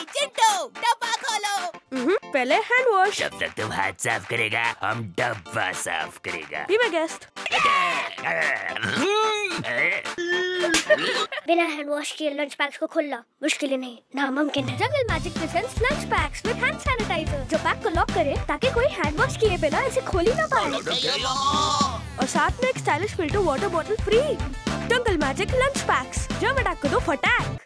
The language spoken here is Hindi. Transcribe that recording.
चिंटू डब्बा खोलो। पहले हैंड वॉश। जब तक तुम हाथ साफ करेगा हम डब्बा साफ करेगा। Be my guest. बिना हैंड वॉश किए लंच पैक्स को खोलना मुश्किल ही नहीं, नामुमकिन है। Jungle magic presents lunch packs with hand sanitizer, जो पैक को लॉक करे ताकि कोई हैंड वॉश किए बिना इसे खोल ही ना पाए। और साथ में एक stylish filter water bottle free. Jungle magic lunch packs, जब अटैक को दो फटाक।